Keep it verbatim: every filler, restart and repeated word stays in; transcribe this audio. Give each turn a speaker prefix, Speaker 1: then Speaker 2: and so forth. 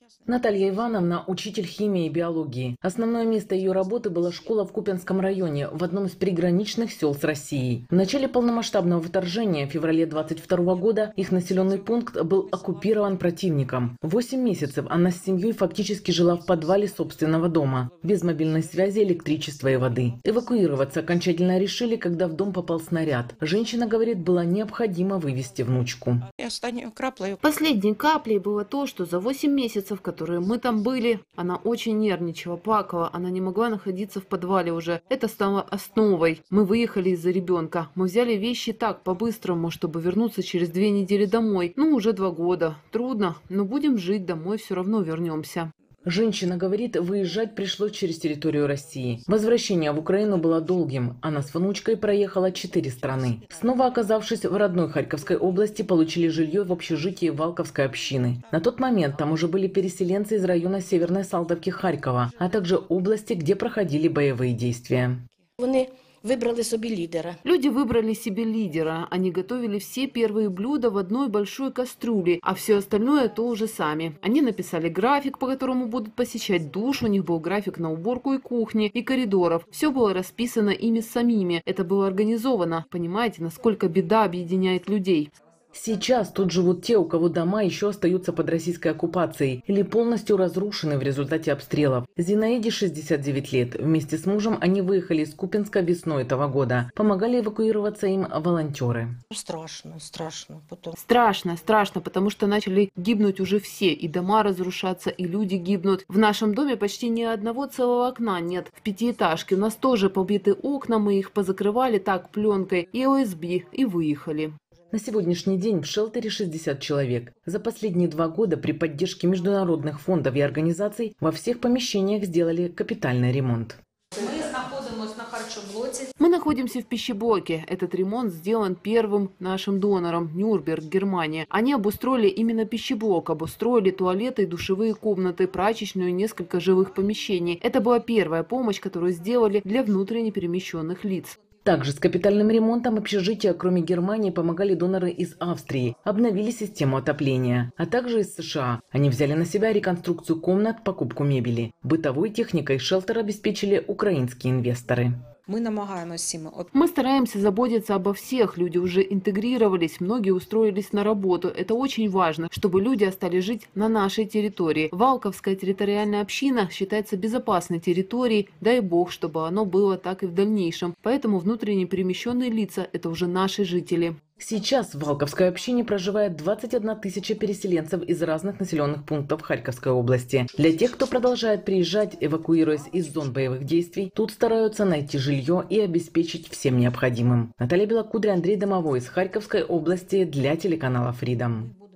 Speaker 1: Наталья Ивановна – учитель химии и биологии. Основное место ее работы была школа в Купянском районе, в одном из приграничных сел с Россией. В начале полномасштабного вторжения, в феврале двадцать второго года, их населенный пункт был оккупирован противником. Восемь месяцев она с семьей фактически жила в подвале собственного дома, без мобильной связи, электричества и воды. Эвакуироваться окончательно решили, когда в дом попал снаряд. Женщина говорит, было необходимо вывести внучку.
Speaker 2: Последней каплей было то, что за восемь месяцев, которые мы там были, она очень нервничала, плакала, она не могла находиться в подвале уже. Это стало основой. Мы выехали из-за ребенка. Мы взяли вещи так, по-быстрому, чтобы вернуться через две недели домой. Ну, уже два года. Трудно, но будем жить, домой все равно вернемся.
Speaker 1: Женщина говорит, выезжать пришлось через территорию России. Возвращение в Украину было долгим. Она с внучкой проехала четыре страны. Снова оказавшись в родной Харьковской области, получили жилье в общежитии Валковской общины. На тот момент там уже были переселенцы из района Северной Салтовки Харькова, а также области, где проходили боевые действия.
Speaker 3: Выбрали себе лидера.
Speaker 2: Люди выбрали себе лидера. Они готовили все первые блюда в одной большой кастрюле, а все остальное то уже сами. Они написали график, по которому будут посещать душ. У них был график на уборку и кухни, и коридоров. Все было расписано ими самими. Это было организовано. Понимаете, насколько беда объединяет людей.
Speaker 1: Сейчас тут живут те, у кого дома еще остаются под российской оккупацией или полностью разрушены в результате обстрелов. Зинаиде шестьдесят девять лет. Вместе с мужем они выехали из Купянска весной этого года. Помогали эвакуироваться им волонтеры.
Speaker 3: Страшно, страшно. Потом...
Speaker 2: Страшно, страшно, потому что начали гибнуть уже все. И дома разрушаться, и люди гибнут. В нашем доме почти ни одного целого окна нет. В пятиэтажке у нас тоже побиты окна, мы их позакрывали так пленкой и о эс бэ и выехали.
Speaker 1: На сегодняшний день в шелтере шестьдесят человек. За последние два года при поддержке международных фондов и организаций во всех помещениях сделали капитальный ремонт.
Speaker 2: Мы находимся в пищеблоке. Этот ремонт сделан первым нашим донором, Нюрнберг, Германия. Они обустроили именно пищеблок, обустроили туалеты и душевые комнаты, прачечную и несколько жилых помещений. Это была первая помощь, которую сделали для внутренне перемещенных лиц.
Speaker 1: Также с капитальным ремонтом общежития, кроме Германии, помогали доноры из Австрии, обновили систему отопления, а также из США. Они взяли на себя реконструкцию комнат, покупку мебели. Бытовой техникой шелтер обеспечили украинские инвесторы.
Speaker 4: Мы намагаемся.
Speaker 2: Мы стараемся заботиться обо всех. Люди уже интегрировались, многие устроились на работу. Это очень важно, чтобы люди остались жить на нашей территории. Валковская территориальная община считается безопасной территорией. Дай бог, чтобы оно было так и в дальнейшем. Поэтому внутренне перемещенные лица – это уже наши жители.
Speaker 1: Сейчас в Валковской общине проживает двадцать одна тысяча переселенцев из разных населенных пунктов Харьковской области. Для тех, кто продолжает приезжать, эвакуируясь из зон боевых действий, тут стараются найти жилье и обеспечить всем необходимым. Наталья Белокудря, Андрей Домовой из Харьковской области для телеканала Freedom.